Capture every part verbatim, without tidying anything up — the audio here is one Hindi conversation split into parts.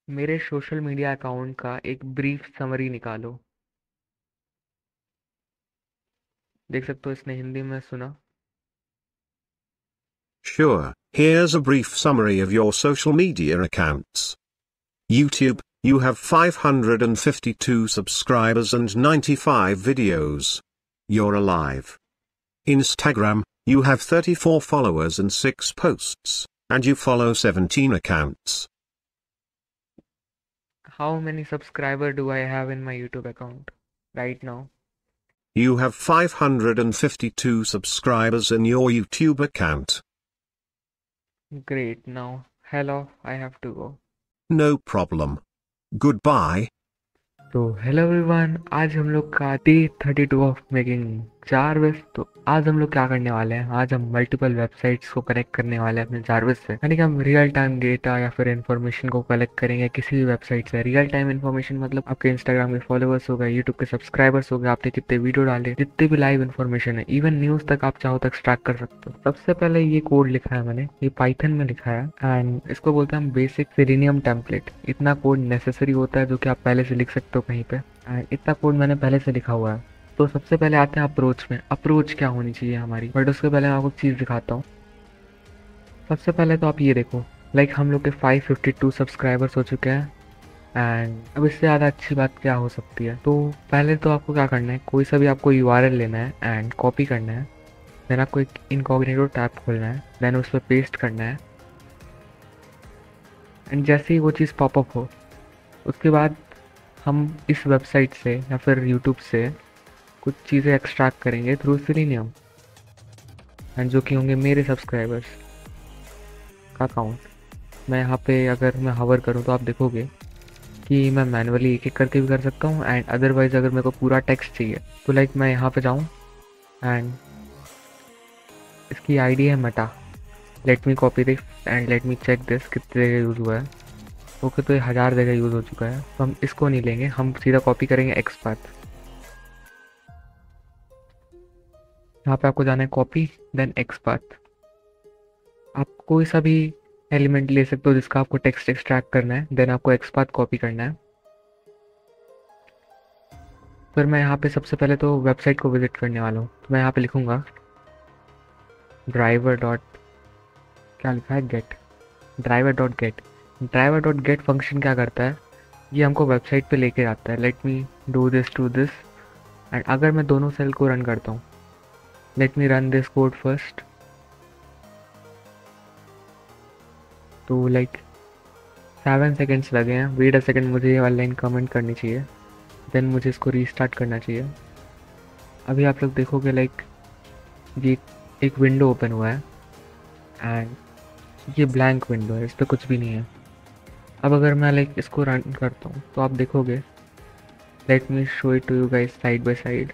मेरे सोशल मीडिया अकाउंट का एक ब्रीफ समरी निकालो। देख सकते हो इसने हिंदी में सुना। Sure, here's a brief summary of your social media accounts. YouTube, you have five hundred fifty-two subscribers and ninety-five videos. You're alive. Instagram, you have thirty-four followers and six posts, and you follow seventeen accounts. How many subscriber do I have in my YouTube account right now? You have five hundred fifty-two subscribers in your YouTube account. Great. Now, hello, I have to go. No problem. Goodbye. तो हेलो एवरीवन, आज हम लोग का day thirty two of making Jarvis. तो आज हम लोग क्या करने वाले हैं, आज हम मल्टीपल वेबसाइट्स को कनेक्ट करने वाले हैं अपने जारविस से। यानी कि हम रियल टाइम डेटा या फिर इन्फॉर्मेशन को कलेक्ट करेंगे किसी भी वेबसाइट से। रियल टाइम इन्फॉर्मेशन मतलब आपके इंस्टाग्राम के फॉलोअर्स हो गए, यूट्यूब के सब्सक्राइबर्स हो गए, आपने कितने वीडियो डाले, जितने भी लाइव इन्फॉर्मेशन है, इवन न्यूज तक आप चाहो तो एक्सट्रैक्ट कर सकते हो। सबसे पहले ये कोड लिखा है मैंने, ये पाइथन में लिखा है एंड इसको बोलते हैं हम बेसिक सेलेनियम टेम्पलेट। इतना कोड नेसेसरी होता है जो कि आप पहले से लिख सकते हो कहीं पे, एंड इतना कोड मैंने पहले से लिखा हुआ है। तो सबसे पहले आते हैं अप्रोच में, अप्रोच क्या होनी चाहिए हमारी। बट उसके पहले मैं आपको चीज़ दिखाता हूँ। सबसे पहले तो आप ये देखो, लाइक हम लोग के फाइव फिफ्टी टू सब्सक्राइबर्स हो चुके हैं एंड अब इससे ज़्यादा अच्छी बात क्या हो सकती है। तो पहले तो आपको क्या करना है, कोई सा भी आपको यू आर एल लेना है एंड कॉपी करना है। देन आपको एक इनकॉग्निटो टैब खोलना है, देन उस पर पेस्ट करना है एंड जैसे ही वो चीज़ पॉपअप हो उसके बाद हम इस वेबसाइट से या फिर यूट्यूब से कुछ चीज़ें एक्सट्रैक्ट करेंगे थ्रू सेलेनियम, एंड जो कि होंगे मेरे सब्सक्राइबर्स का अकाउंट। मैं यहाँ पे अगर मैं हवर करूँ तो आप देखोगे कि मैं मैनुअली एक एक करके भी कर सकता हूँ, एंड अदरवाइज़ अगर मेरे को पूरा टेक्स्ट चाहिए तो लाइक मैं यहाँ पे जाऊँ एंड इसकी आईडी है मटा। Let me copy this and let me check this कितने जगह यूज़ हुआ है। ओके, तो ये हज़ार जगह यूज़ हो चुका है, तो हम इसको नहीं लेंगे, हम सीधा कॉपी करेंगे एक्सपाथ। यहाँ पे आपको जाना है कॉपी, देन एक्सपाथ। आप कोई सा भी एलिमेंट ले सकते हो जिसका आपको टेक्स्ट एक्सट्रैक्ट करना है, देन आपको एक्सपाथ कॉपी करना है। फिर मैं यहाँ पे सबसे पहले तो वेबसाइट को विजिट करने वाला हूँ, तो मैं यहाँ पे लिखूँगा ड्राइवर डॉट, क्या लिखा है, get, driver dot get. Driver dot get function क्या करता है, ये हमको वेबसाइट पे लेके आता है। Let me do this to this, and अगर मैं दोनों सेल को रन करता हूँ, let me run this code first. तो लाइक सेवन सेकेंड्स लगे हैं, वेट अ सेकेंड, मुझे ये वाली लाइन कमेंट करनी चाहिए, देन मुझे इसको रीस्टार्ट करना चाहिए। अभी आप लोग देखोगे लाइक ये एक विंडो ओपन हुआ है एंड ये ब्लैंक विंडो है, इस पर कुछ भी नहीं है। अब अगर मैं लाइक इसको रन करता हूँ तो आप देखोगे, let me show it to you guys side by side.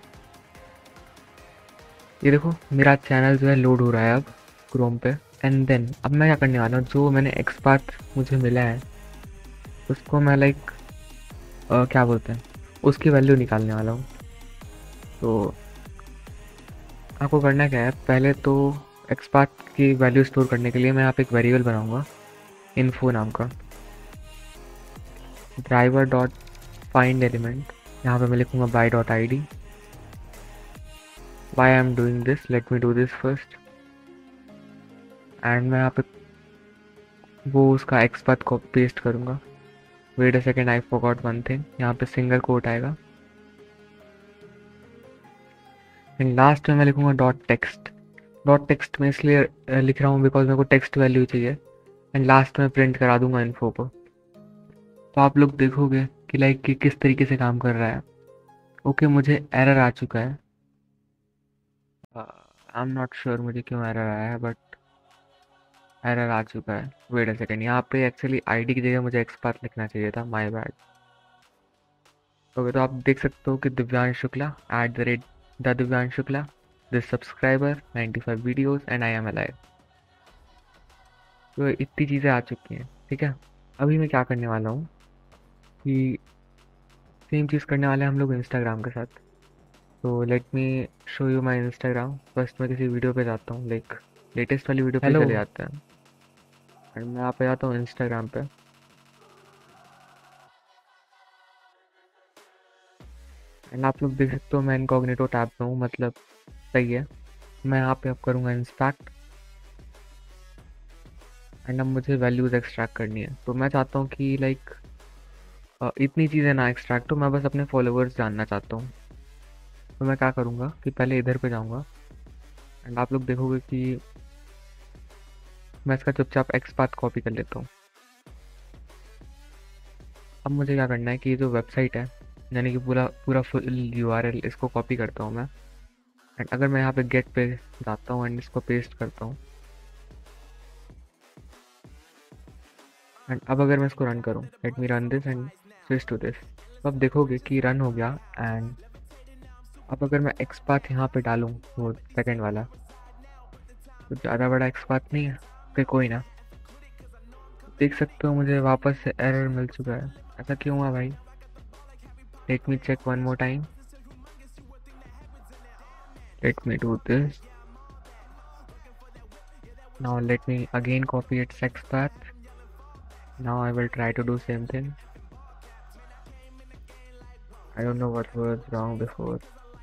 ये देखो मेरा चैनल जो है लोड हो रहा है अब क्रोम पे। एंड देन अब मैं क्या करने वाला हूँ, जो मैंने एक्सपाथ मुझे मिला है उसको मैं लाइक क्या बोलते हैं, उसकी वैल्यू निकालने वाला हूँ। तो आपको करना क्या है, पहले तो एक्सपाथ की वैल्यू स्टोर करने के लिए मैं यहाँ पे एक वेरिएबल बनाऊँगा इन्फो नाम का, ड्राइवर डॉट फाइंड एलिमेंट। यहाँ पे मैं लिखूँगा by dot I D. Why I am doing this, let me do this first, and मैं यहाँ पे वो उसका एक्सपाथ को पेस्ट करूँगा। Wait a second, I forgot one thing, यहाँ पे सिंगल कोट आएगा एंड लास्ट में मैं लिखूँगा डॉट टेक्स्ट। डॉट टेक्स्ट में इसलिए अ, लिख रहा हूँ बिकॉज मेरे को टेक्स्ट वैल्यू चाहिए, एंड लास्ट में प्रिंट करा दूंगा इन्फो को। तो आप लोग देखोगे कि लाइक कि किस तरीके से काम कर रहा है। ओके, मुझे एरर आ चुका है, आई एम नॉट श्योर मुझे क्यों एरर आया है, बट एरर आ चुका है। वेट अ सेकेंड, यहाँ पे एक्चुअली आईडी की जगह मुझे एक्सपाथ लिखना चाहिए था, माय बैड। ओके, तो आप देख सकते हो कि Divyansh Shukla at the rate the Divyansh Shukla, this subscriber, ninety five videos and I am alive. तो इतनी चीज़ें आ चुकी हैं, ठीक है। अभी मैं क्या करने वाला हूँ कि सेम चीज़ करने वाले हैं हम लोग इंस्टाग्राम के साथ। तो let me show you my Instagram. First मैं किसी वीडियो पे जाता हूँ, लाइक लेटेस्ट वाली वीडियो पे हेलो। चले जाते हैं, एंड मैं यहाँ पे जाता हूँ इंस्टाग्राम पे। एंड आप लोग देख सकते हो मैं इनकॉग्निटो टैब में हूँ, मतलब सही है। मैं यहाँ पे अब करूँगा इंस्ट्रैक्ट एंड अब मुझे वैल्यूज़ एक्सट्रैक्ट करनी है। तो मैं चाहता हूँ कि लाइक इतनी चीज़ें ना एक्सट्रैक्ट हो, मैं बस अपने फॉलोअर्स जानना चाहता हूँ। तो मैं क्या करूँगा कि पहले इधर पे जाऊँगा एंड आप लोग देखोगे कि मैं इसका चुपचाप एक्स पाथ कॉपी कर लेता हूँ। अब मुझे क्या करना है कि ये जो वेबसाइट है, यानी कि पूरा पूरा फुल यूआरएल, इसको कॉपी करता हूँ मैं। एंड अगर मैं यहाँ पे गेट पे जाता हूँ एंड इसको पेस्ट करता हूँ एंड अब अगर मैं इसको रन करूँ, let me run this and switch to this, तो अब देखोगे कि रन हो गया। एंड अब अगर मैं एक्स पाथ यहाँ पे डालूँ, वो सेकंड वाला, तो ज़्यादा बड़ा एक्स पाथ नहीं है, ओके कोई ना। देख सकते हो मुझे वापस से एरर मिल चुका है। ऐसा क्यों हुआ भाई? Let me check one more time, let me do this now, let me again copy its X path. Now I will try to do same thing. I don't know what was wrong before.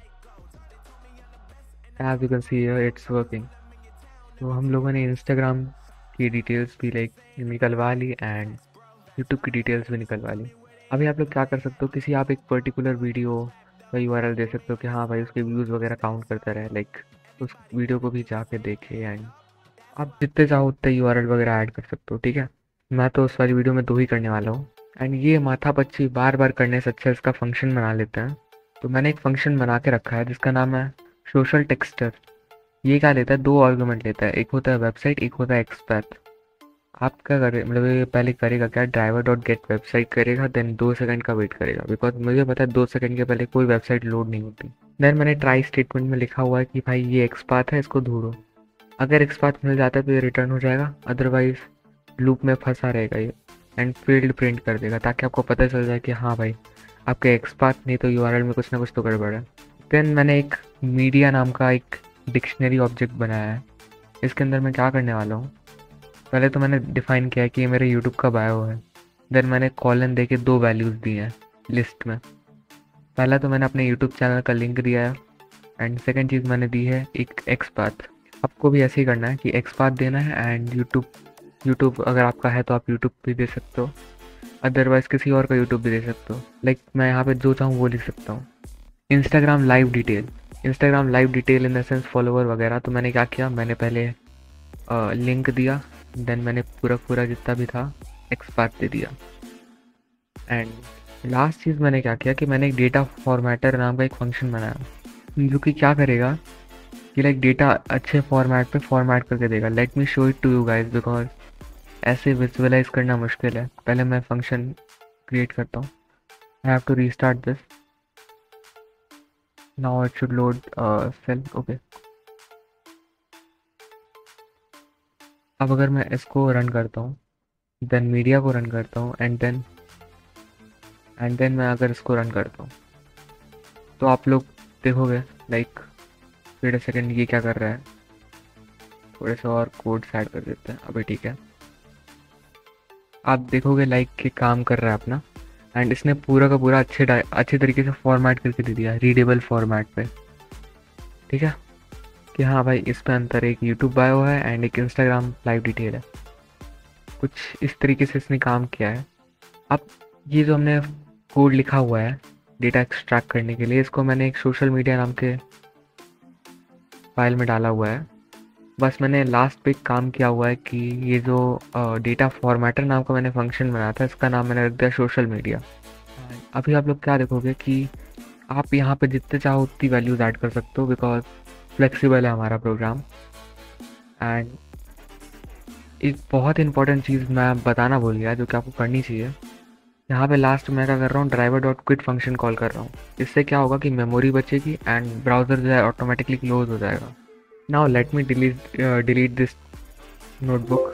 As you can see here, it's working. तो हम लोगों ने Instagram की डिटेल्स भी लाइक निकलवा ली एंड YouTube की डिटेल्स भी निकलवा ली। अभी आप लोग क्या कर सकते हो, किसी आप एक पर्टिकुलर वीडियो का यूआरएल दे सकते हो कि हाँ भाई उसके व्यूज़ वगैरह काउंट करता रहे, लाइक उस वीडियो को भी जाके देखे। एंड आप जितने चाहो उतने यूआरएल वगैरह ऐड कर सकते हो, ठीक है। मैं तो उस वाली वीडियो में दो ही करने वाला हूँ। एंड ये माथा पच्ची बार बार करने से अच्छा इसका फंक्शन बना लेते हैं। तो मैंने एक फंक्शन बना के रखा है जिसका नाम है सोशल टेक्स्टर। ये क्या लेता है, दो आर्गुमेंट लेता है, एक होता है वेबसाइट, एक होता है एक्सपैथ। आप क्या करे, मतलब ये पहले करेगा क्या, ड्राइवर डॉट गेट वेबसाइट करेगा, देन दो सेकंड का वेट करेगा, बिकॉज मुझे पता है दो सेकंड के पहले कोई वेबसाइट लोड नहीं होती। देन मैंने ट्राई स्टेटमेंट में लिखा हुआ है कि भाई ये एक्सपैथ है, इसको ढूंढो। अगर एक्सपैथ मिल जाता है तो ये रिटर्न हो जाएगा, अदरवाइज लूप में फंसा रहेगा ये एंड फील्ड प्रिंट कर देगा, ताकि आपको पता चल जाए कि हाँ भाई आपके एक्सपाथ नहीं तो यूआरएल में कुछ ना कुछ तो गड़बड़ है। देन मैंने एक मीडिया नाम का एक डिक्शनरी ऑब्जेक्ट बनाया है। इसके अंदर मैं क्या करने वाला हूँ, पहले तो मैंने डिफाइन किया है कि ये मेरे यूट्यूब का बायो है। देन मैंने कॉलन दे के दो वैल्यूज़ दी हैं लिस्ट में। पहला तो मैंने अपने यूट्यूब चैनल का लिंक दिया है एंड सेकेंड चीज़ मैंने दी है एक एक्सपाथ। आपको भी ऐसे ही करना है कि एक्सपाथ देना है एंड यूट्यूब यूट्यूब अगर आपका है तो आप यूट्यूब भी दे सकते हो, अदरवाइज किसी और का यूट्यूब भी दे सकते हो। लाइक मैं यहाँ पे जो चाहूँ वो लिख सकता हूँ। Instagram live detail, Instagram live detail in the sense follower वगैरह। तो मैंने क्या किया, मैंने पहले लिंक दिया, देन मैंने पूरा पूरा जितना भी था एक्सपाथ दे दिया। एंड लास्ट चीज़ मैंने क्या किया कि मैंने एक डेटा फॉर्मेटर नाम का एक फंक्शन बनाया जो कि क्या करेगा कि लाइक डेटा अच्छे फॉर्मेट पे फॉर्मेट करके देगा। Let me show it to you guys, because ऐसे विजुअलाइज करना मुश्किल है। पहले मैं फंक्शन क्रिएट करता हूँ। I have to restart this, now it should load cell, okay. अब अगर मैं इसको रन करता हूँ, देन मीडिया को रन करता हूँ एंड देन एंड देन मैं अगर इसको रन करता हूँ तो आप लोग देखोगे लाइक वेट अ सेकेंड, ये क्या कर रहा है, थोड़े से और कोड ऐड कर देते हैं, अभी ठीक है। आप देखोगे लाइक कि काम कर रहा है अपना एंड इसने पूरा का पूरा अच्छे अच्छे तरीके से फॉर्मेट करके दे दिया, रीडेबल फॉर्मेट पे, ठीक है। कि हाँ भाई इस पे अंतर एक यूट्यूब बायो है एंड एक इंस्टाग्राम लाइव डिटेल है। कुछ इस तरीके से इसने काम किया है। अब ये जो हमने कोड लिखा हुआ है डेटा एक्सट्रैक्ट करने के लिए, इसको मैंने एक सोशल मीडिया नाम के फाइल में डाला हुआ है। बस मैंने लास्ट पे काम किया हुआ है कि ये जो डेटा फॉर्मेटर नाम का मैंने फंक्शन बनाया था, इसका नाम मैंने रख दिया सोशल मीडिया। अभी आप लोग क्या देखोगे कि आप यहाँ पे जितने चाहो उतनी वैल्यूज़ ऐड कर सकते हो, बिकॉज फ्लेक्सिबल है हमारा प्रोग्राम। एंड एक बहुत इंपॉर्टेंट चीज़ मैं बताना भूल गया जो कि आपको करनी चाहिए। यहाँ पे लास्ट मैं क्या कर रहा हूँ, driver dot quit function call कर रहा हूँ। इससे क्या होगा कि मेमोरी बचेगी एंड ब्राउज़र जो है ऑटोमेटिकली क्लोज हो जाएगा। Now let me delete delete this notebook.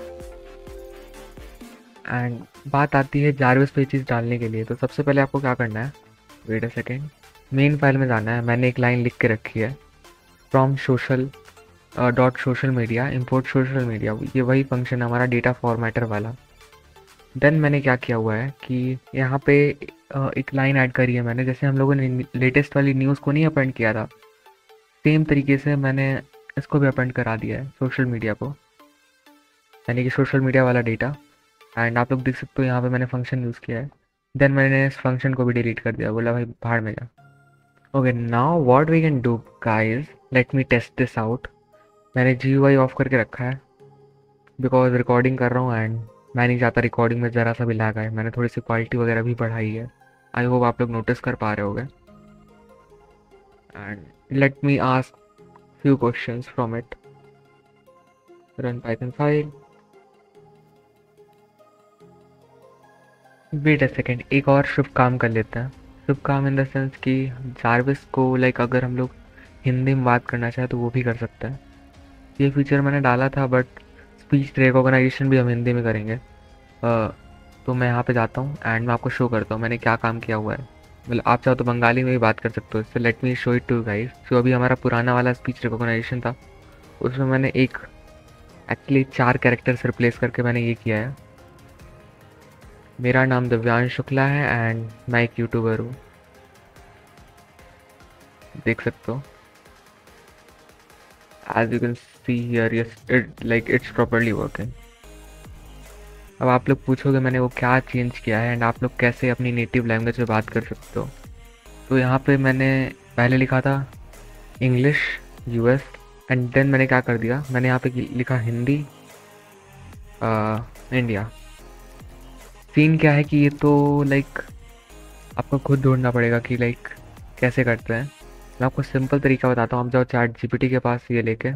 And बात आती है जारविस पेजेस डालने के लिए। तो सबसे पहले आपको क्या करना है, wait a second, main file में जाना है। मैंने एक लाइन लिख के रखी है, from social dot social media import social media. ये वही फंक्शन है हमारा डेटा फॉर्मेटर वाला। देन मैंने क्या किया हुआ है कि यहाँ पे अ, एक लाइन ऐड करी है मैंने, जैसे हम लोगों ने लेटेस्ट वाली न्यूज़ को नहीं अपेंड किया था, सेम तरीके से मैंने इसको भी अपेंड करा दिया है सोशल मीडिया को, यानी कि सोशल मीडिया वाला डेटा। एंड आप लोग देख सकते हो यहाँ पे मैंने फंक्शन यूज़ किया है। देन मैंने इस फंक्शन को भी डिलीट कर दिया, बोला भाई भाड़ में जा। Okay, now what we can do guys, let me test this out. मैंने जी यू आई ऑफ करके रखा है बिकॉज रिकॉर्डिंग कर रहा हूँ एंड मैं नहीं चाहता रिकॉर्डिंग में ज़रा सा भी लैग आए। मैंने थोड़ी सी क्वालिटी वगैरह भी बढ़ाई है, आई होप आप लोग नोटिस कर पा रहे होगे। And let me ask few questions from it. Run Python file, wait a second, एक और शुभ काम कर लेते हैं। शुभ काम इन द सेंस कि जारविस को लाइक अगर हम लोग हिंदी में बात करना चाहे तो वो भी कर सकते हैं। ये फीचर मैंने डाला था, बट स्पीच रिकॉग्नाइजेशन भी हम हिंदी में करेंगे। uh, तो मैं यहाँ पे जाता हूँ एंड मैं आपको शो करता हूँ मैंने क्या काम किया हुआ है। मतलब आप चाहो तो बंगाली में भी बात कर सकते हो इससे। Let me show it to guys. जो अभी हमारा पुराना वाला स्पीच रिकॉग्नाइजेशन था उसमें मैंने एक एक्चुअली चार कैरेक्टर्स रिप्लेस करके मैंने ये किया है। मेरा नाम दिव्यांश शुक्ला है एंड मैं एक यूट्यूबर हूँ, देख सकते हो। As you can see here, yes it like it's properly working. अब आप लोग पूछोगे मैंने वो क्या चेंज किया है एंड आप लोग कैसे अपनी नेटिव लैंग्वेज में बात कर सकते हो। तो यहाँ पे मैंने पहले लिखा था इंग्लिश यूएस एंड देन मैंने क्या कर दिया, मैंने यहाँ पे लिखा हिंदी इंडिया। सीन क्या है कि ये तो लाइक आपको खुद ढूंढना पड़ेगा कि लाइक कैसे करते हैं। मैं आपको सिंपल तरीका बताता हूँ। आप जाओ चैट जीपीटी के पास, ये लेके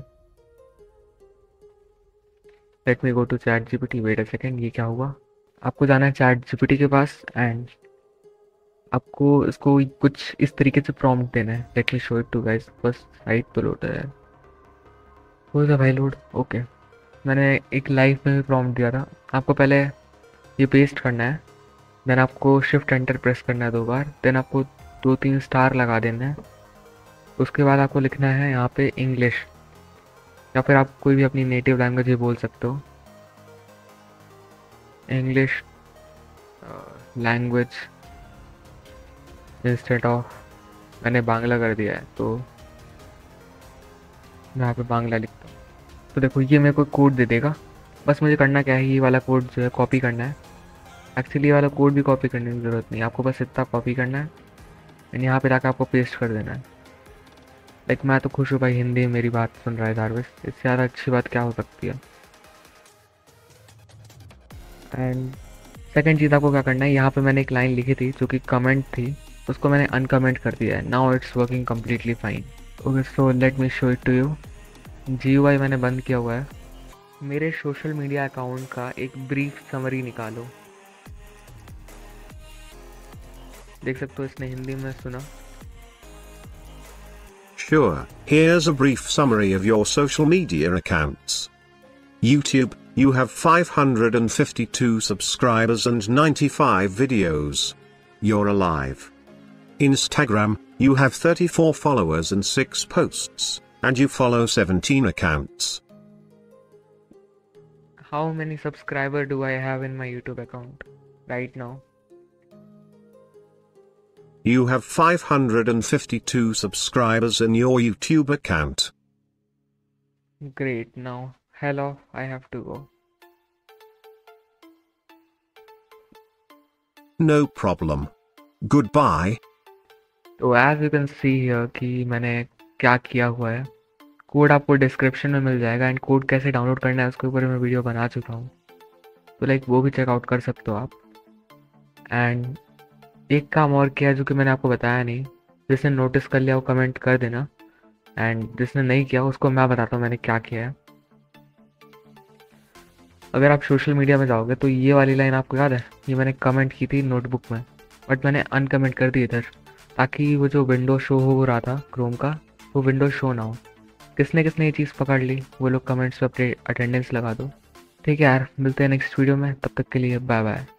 let me go to ChatGPT. Wait a second, ये क्या हुआ? आपको जाना है चैट जीपीटी के पास एंड आपको इसको कुछ इस तरीके से प्रॉम्प्ट देना है। Let me show it to guys. बस साइट तो लोड है, हो गया भाई लोड। ओके, मैंने एक लाइव में भी प्रॉम्प्ट दिया था। आपको पहले ये पेस्ट करना है, देन आपको शिफ्ट एंटर प्रेस करना है दो बार, देन आपको दो तीन स्टार लगा देना है। उसके बाद आपको लिखना है यहाँ पे इंग्लिश, या फिर आप कोई भी अपनी नेटिव लैंग्वेज ही बोल सकते हो। इंग्लिश लैंग्वेज इंस्टेड ऑफ, मैंने बांग्ला कर दिया है तो मैं यहाँ पे बांग्ला लिखता हूँ। तो देखो ये मेरे को कोड दे देगा। बस मुझे करना क्या है, ये वाला कोड जो है कॉपी करना है। एक्चुअली ये वाला कोड भी कॉपी करने की ज़रूरत नहीं, आपको बस इतना कॉपी करना है एंड यहाँ पे जाकर आपको पेस्ट कर देना है। लाइक मैं तो खुश हूँ भाई, हिंदी में मेरी बात सुन रहा है जारविस, इससे ज़्यादा अच्छी बात क्या हो सकती है। एंड सेकेंड चीज़ आपको क्या करना है, यहाँ पे मैंने एक लाइन लिखी थी जो कि कमेंट थी, उसको मैंने अनकमेंट कर दिया है। Now it's working completely fine. Okay, so let me show it to you. G U I मैंने बंद किया हुआ है। मेरे सोशल मीडिया अकाउंट का एक ब्रीफ समरी निकालो। देख सकते हो इसने हिंदी में सुना। Sure, here's a brief summary of your social media accounts. YouTube, you have five hundred fifty-two subscribers and ninety-five videos. You're alive. Instagram, you have thirty-four followers and six posts, and you follow seventeen accounts. How many subscribers do I have in my YouTube account right now? You have five hundred fifty-two subscribers in your YouTube account. Great, now hello, I have to go. No problem. Goodbye. तो as you can see here कि मैंने क्या किया हुआ है। कोड आपको डिस्क्रिप्शन में मिल जाएगा एंड कोड कैसे डाउनलोड करना है उसके ऊपर मैं वीडियो बना चुका हूँ, तो लाइक वो भी चेकआउट कर सकते हो आप। एंड एक काम और किया जो कि मैंने आपको बताया नहीं, जिसने नोटिस कर लिया वो कमेंट कर देना, एंड जिसने नहीं किया उसको मैं बताता हूँ मैंने क्या किया है। अगर आप सोशल मीडिया में जाओगे तो ये वाली लाइन आपको याद है, ये मैंने कमेंट की थी नोटबुक में, बट मैंने अनकमेंट कर दी इधर, ताकि वो जो विंडो शो हो रहा था क्रोम का वो विंडो शो ना हो। किसने किसने ये चीज़ पकड़ ली वो लोग कमेंट्स पे अपने अटेंडेंस लगा दो। ठीक है यार, मिलते हैं नेक्स्ट वीडियो में, तब तक के लिए बाय बाय।